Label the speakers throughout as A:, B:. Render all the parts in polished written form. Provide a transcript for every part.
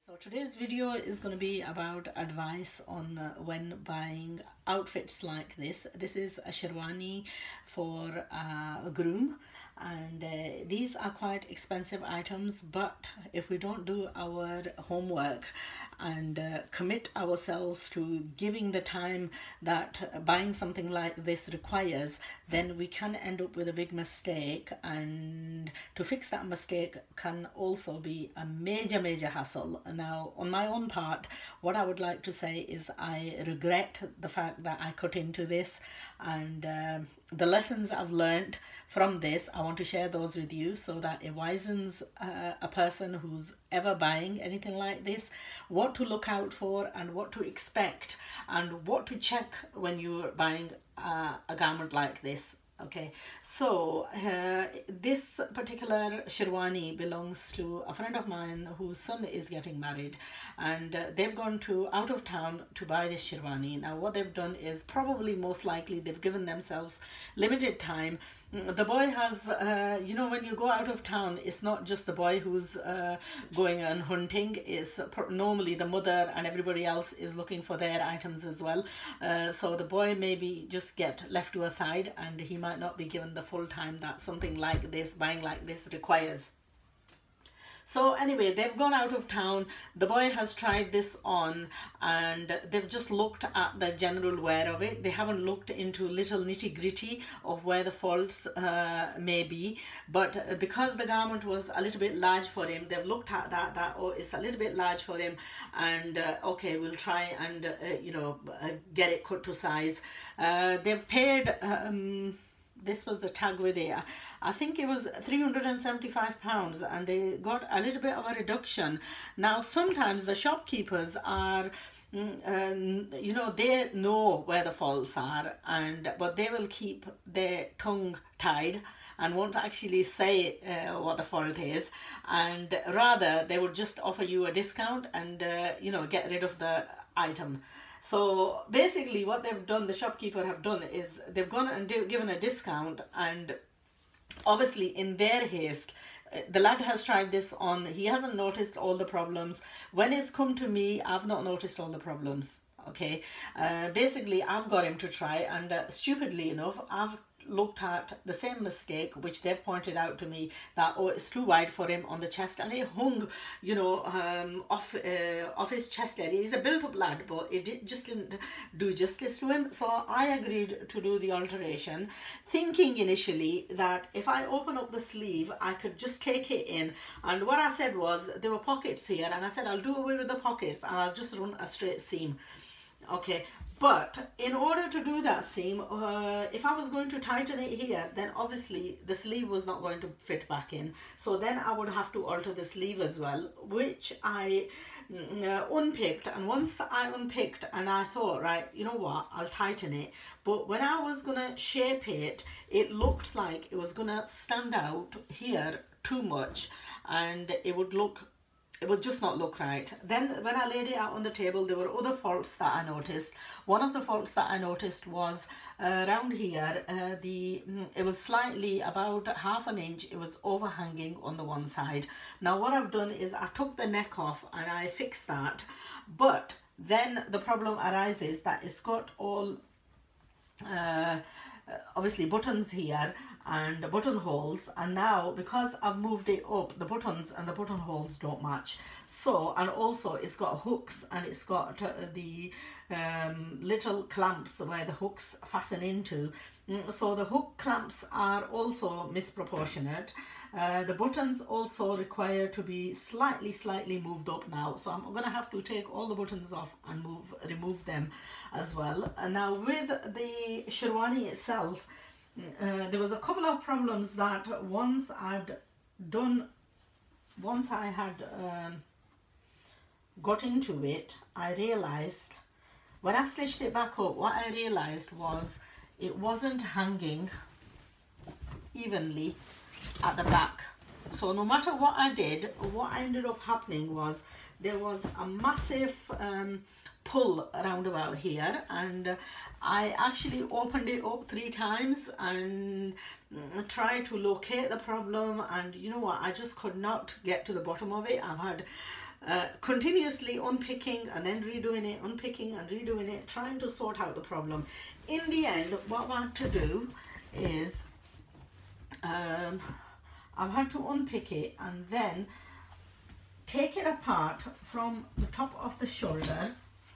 A: So today's video is going to be about advice on when buying outfits like this. This is a shirvani for a groom, and these are quite expensive items, but if we don't do our homework and commit ourselves to giving the time that buying something like this requires, then we can end up with a big mistake, and to fix that mistake can also be a major hassle. Now, on my own part, what I would like to say is I regret the fact that I cut into this, and the lessons I've learned from this, I want to share those with you so that it wisens a person who's ever buying anything like this, what to look out for and what to expect and what to check when you're buying a garment like this. Okay, so this particular shirwani belongs to a friend of mine whose son is getting married, and they've gone to out of town to buy this shirwani. Now what they've done is probably most likely they've given themselves limited time. The boy has, you know, when you go out of town, it's not just the boy who's going and hunting. It's normally the mother and everybody else is looking for their items as well. So the boy maybe just get left to a side, and he might not be given the full time that something like this, buying like this, requires. So anyway, they've gone out of town. The boy has tried this on, and they've just looked at the general wear of it. They haven't looked into little nitty-gritty of where the faults may be. But because the garment was a little bit large for him, they've looked at that oh, it's a little bit large for him, and okay, we'll try and you know, get it cut to size. They've paid this was the tag with it. I think it was £375, and they got a little bit of a reduction. Now sometimes the shopkeepers are you know, they know where the faults are, but they will keep their tongue tied and won't actually say what the fault is, and rather they would just offer you a discount and you know, get rid of the item. So basically what they've done, the shopkeeper have done, is they've gone and given a discount, and obviously in their haste, the lad has tried this on. He hasn't noticed all the problems. When it's come to me, I've not noticed all the problems. Okay, basically I've got him to try, and stupidly enough, I've looked at the same mistake which they've pointed out to me, that oh, it's too wide for him on the chest, and it hung, you know, off his chest area. He's a built-up lad, but it just didn't do justice to him. So I agreed to do the alteration, thinking initially that if I open up the sleeve I could just take it in, and what I said was there were pockets here, and I said I'll do away with the pockets and I'll just run a straight seam. Okay, but in order to do that seam, if I was going to tighten it here, then obviously the sleeve was not going to fit back in. So then I would have to alter the sleeve as well, which I unpicked. And once I unpicked, and I thought, right, you know what, I'll tighten it. But when I was gonna shape it, it looked like it was gonna stand out here too much, and it would just not look right. Then when I laid it out on the table, there were other faults that I noticed. One of the faults that I noticed was around here, it was slightly about ½ an inch, it was overhanging on the one side. Now what I've done is I took the neck off and I fixed that, but then the problem arises that it's got all obviously buttons here and buttonholes, and now because I've moved it up, the buttons and the buttonholes don't match. So, and also it's got hooks, and it's got the little clamps where the hooks fasten into. So the hook clamps are also misproportionate. The buttons also require to be slightly moved up now, so I'm gonna have to take all the buttons off and remove them as well. And now with the shirwani itself, there was a couple of problems that once I had got into it, I realized when I stitched it back up, what I realized was it wasn't hanging evenly at the back. So no matter what I did, what ended up happening was there was a massive pull around about here, and I actually opened it up 3 times and tried to locate the problem, and you know what, I just could not get to the bottom of it. I've had continuously unpicking and then redoing it, unpicking and redoing it, trying to sort out the problem. In the end, what I had to do is I've had to unpick it and then take it apart from the top of the shoulder.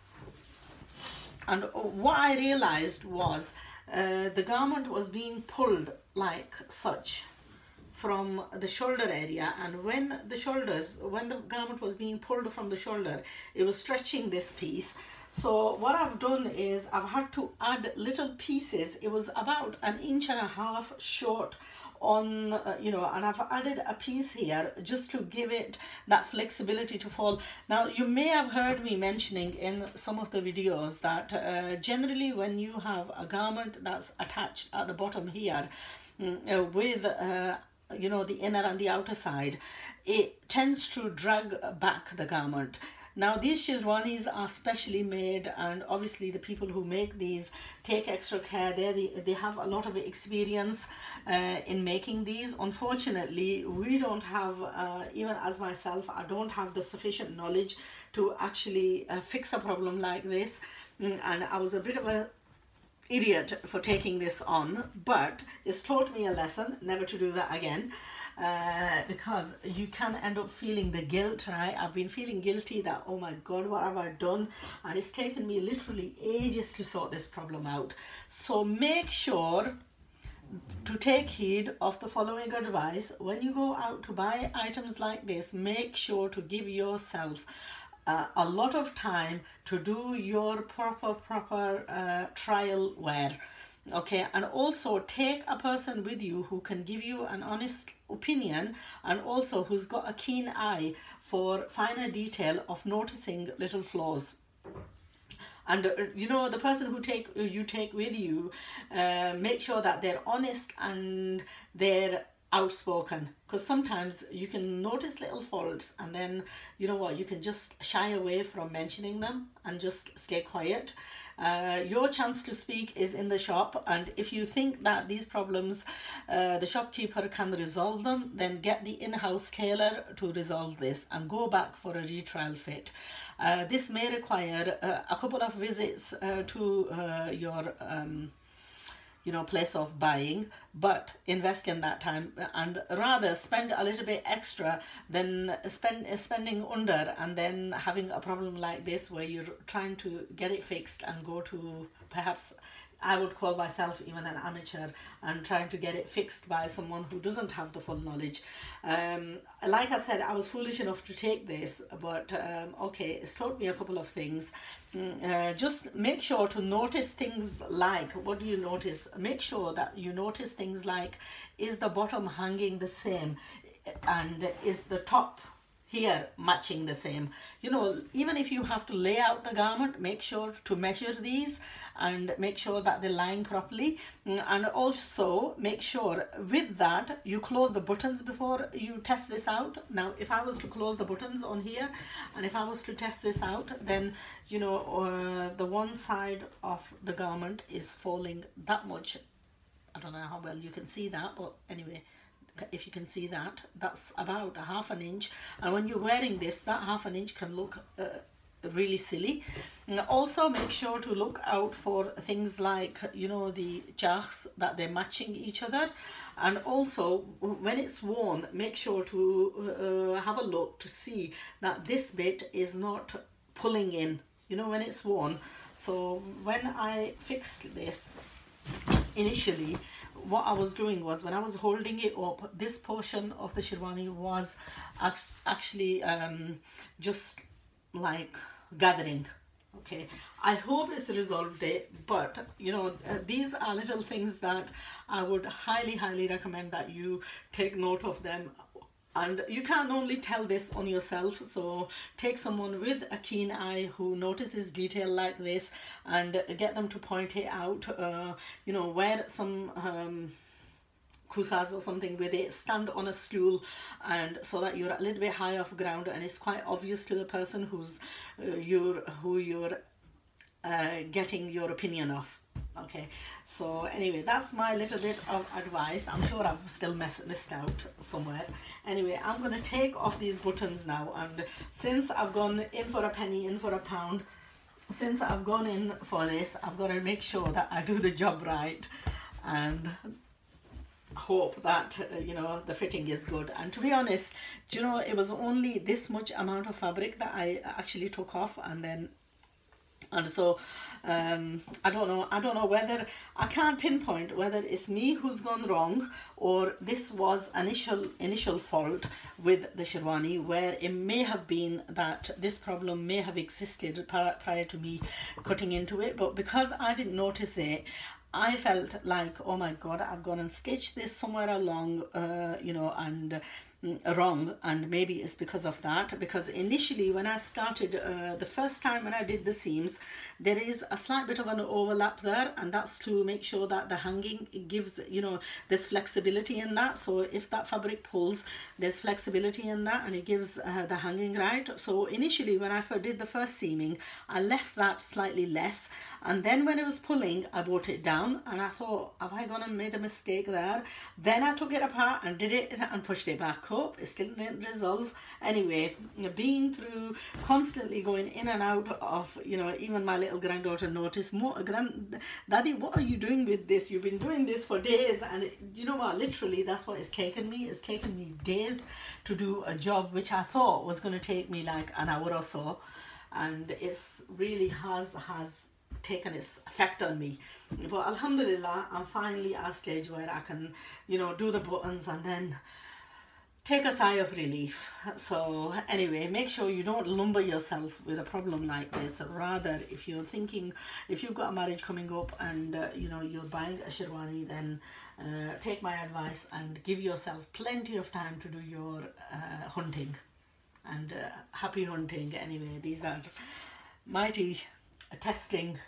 A: And what I realized was the garment was being pulled like such from the shoulder area, and when the garment was being pulled from the shoulder, it was stretching this piece. So what I've done is I've had to add little pieces. It was about 1.5 inches short on and I've added a piece here just to give it that flexibility to fall. Now you may have heard me mentioning in some of the videos that generally when you have a garment that's attached at the bottom here with the inner and the outer side, it tends to drag back the garment. Now these shirwanis are specially made, and obviously the people who make these take extra care. They have a lot of experience in making these. Unfortunately, we don't have, even as myself, I don't have the sufficient knowledge to actually fix a problem like this. And I was a bit of a idiot for taking this on, but it's taught me a lesson never to do that again. Because you can end up feeling the guilt, right? I've been feeling guilty that, oh my God, what have I done? And it's taken me literally ages to sort this problem out. So make sure to take heed of the following advice. When you go out to buy items like this, make sure to give yourself a lot of time to do your proper trial wear. Okay, and also take a person with you who can give you an honest opinion, and also who's got a keen eye for finer detail of noticing little flaws. And the person who you take with you, make sure that they're honest and they're outspoken, because sometimes you can notice little faults and then you can just shy away from mentioning them and just stay quiet. Your chance to speak is in the shop, and if you think that these problems the shopkeeper can resolve them, then get the in-house tailor to resolve this and go back for a retrial fit. This may require a couple of visits to your place of buying, but invest in that time, and rather spend a little bit extra than spending under and then having a problem like this where you're trying to get it fixed and go to, perhaps I would call myself even an amateur, and trying to get it fixed by someone who doesn't have the full knowledge. Like I said, I was foolish enough to take this, but okay, it's taught me a couple of things. Just make sure to notice things like, what do you notice? Make sure that you notice things like, is the bottom hanging the same, and is the top here matching the same? Even if you have to lay out the garment, make sure to measure these and make sure that they're lying properly. And also make sure with that you close the buttons before you test this out. Now if I was to close the buttons on here and if I was to test this out, then the one side of the garment is falling that much. I don't know how well you can see that, but anyway, if you can see that, that's about 1/2 inch, and when you're wearing this, that 1/2 inch can look really silly. And also make sure to look out for things like the jahs, that they're matching each other, and also when it's worn, make sure to have a look to see that this bit is not pulling in when it's worn. So when I fixed this initially, what I was doing was, when I was holding it up, this portion of the shirwani was actually just like gathering. Okay, I hope it's resolved it, but these are little things that I would highly recommend that you take note of them. And you can only tell this on yourself, so take someone with a keen eye who notices detail like this and get them to point it out. Wear some kusas or something with it, stand on a stool, and so that you're a little bit high off ground and it's quite obvious to the person who you're getting your opinion of. Okay, so anyway, that's my little bit of advice. I'm sure I've still missed out somewhere. Anyway, I'm going to take off these buttons now, and since I've gone in for a penny, in for a pound, since I've gone in for this, I've got to make sure that I do the job right and hope that you know, the fitting is good. And to be honest, do you know, it was only this much amount of fabric that I actually took off, and so I don't know whether, I can't pinpoint whether it's me who's gone wrong, or this was initial fault with the shirwani, where it may have been that this problem may have existed prior to me cutting into it. But because I didn't notice it, I felt like, oh my god, I've gone and stitched this somewhere along, you know, and wrong, and maybe it's because of that. Because initially when I started, the first time when I did the seams, there is a slight bit of an overlap there, and that's to make sure that the hanging, it gives, you know, there's flexibility in that. So if that fabric pulls, there's flexibility in that, and it gives the hanging right. So initially when I did the first seaming, I left that slightly less, and then when it was pulling, I brought it down, and I thought, have I gone and made a mistake there? Then I took it apart and did it and pushed it back up. It still didn't resolve. Anyway, being through constantly going in and out of, you know, even my little granddaughter noticed, Daddy, what are you doing with this? You've been doing this for days. And you know what, literally that's what it's taken me. It's taken me days to do a job which I thought was going to take me like an hour or so, and it's really has taken its effect on me. But alhamdulillah, I'm finally at a stage where I can, you know, do the buttons and then take a sigh of relief. So anyway, make sure you don't lumber yourself with a problem like this. Rather, if you're thinking, if you've got a marriage coming up and you know, you're buying a shirwani, then take my advice and give yourself plenty of time to do your hunting. And happy hunting. Anyway, these are mighty testing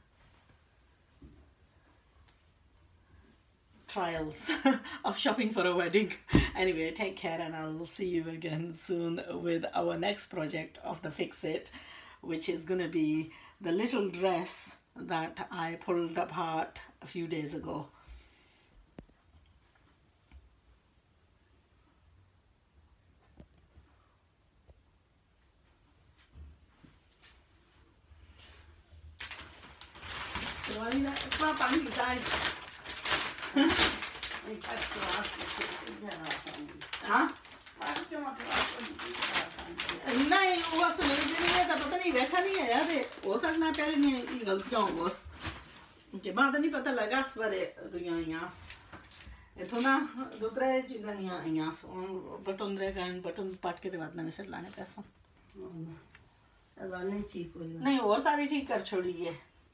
A: trials of shopping for a wedding. Anyway, take care, and I'll see you again soon with our next project of the Fix It, which is going to be the little dress that I pulled apart a few days ago. नहीं वो समझ नहीं है, पता नहीं देखा नहीं है यार, हो सकता है पहले नहीं गलतियां हो बस के बाद नहीं पता लगा इस बारे दुनिया यहाँ इतना दूसरा चीज़ें यहाँ बटन रहेगा, बटन पाट के बाद ना मिसल लाने पैसों नहीं और सारी ठीक कर छोड़ी है।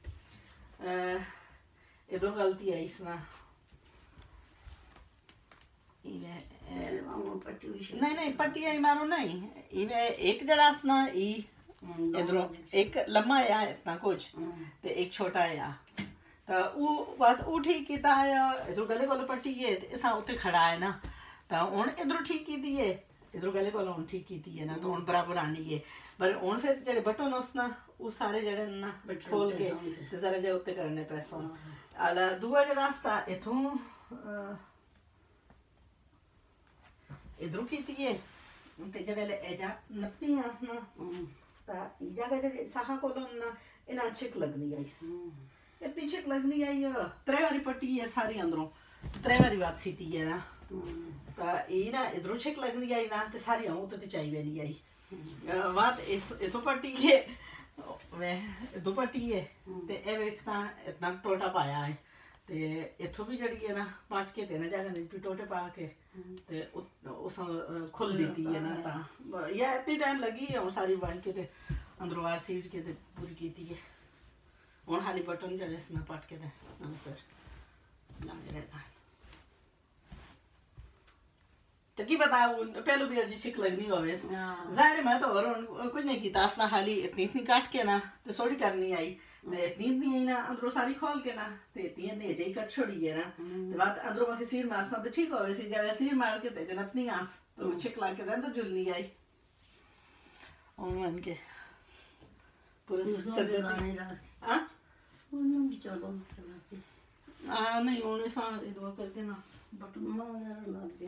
A: इधर गलती है इसमें, नहीं पट्टी आई मारो नहीं, इवे एक जड़ास ना इधरों एक लम्बा या इतना कुछ ते एक छोटा या तो वो बात वो ठीक किता है, इधर गले को पट्टी है ऐसा उते खड़ा है ना, तो उन इधर ठीक की थी है, इधर गले को उन ठीक की थी है ना, तो उन बराबर आनी है, पर उन फिर जड़े बटन उसना वो सारे जड़े ना खोल के तो जरा जे उते करने पैसों आला दुआ जो रास्ता इथों इधर की थी है, ते जड़े ले एजा नपनी आना, ता इजा का जड़े साहा को ना इन्हें छिक लगनी है इस इतनी छिक लगनी है ये त्रे वाली पट्टी है सारी अंदरों त्रे वाली बात सी थी है ना, ता ये ना इधरों छिक लगनी है ना, ते सारी आऊँ तो चाहिए नहीं आई बात इस इतो पट्टी है वे दो पट्टी है ते ए वेखना इतना टोटा पाया है ते इथों भी जड़ी है ना पाट के तेना जाकर नहीं टोटे पा के ते उस खुल देती है ना, ता या इतनी टाइम लगी है और सारी बन के ते अंदरों वार सीट के ते पूरी की थी है और हाली बटन जड़े से ना पाट के ते नमस्कार लाने लगा तो की पता पहले भी अच्छी छिक लगनी हो वैसे ज़ाहिर मैं तो और कुछ नहीं की तास ना हाली इतनी काट के ना तो सोड़ी करनी आई इतनी आई ना अंदरों सारी खोल के ना तो इतनी जई कट छोड़ी है ना, तो बात अंदरों में सीर मारना तो ठीक हो वैसे जरा सीर मार के ते जन अपनी आंस तो छिक ला के दें तो जुलनी आई और मन के पूरे सदर हाँ नहीं उन्हें सारा करके ना
B: बटन मार लग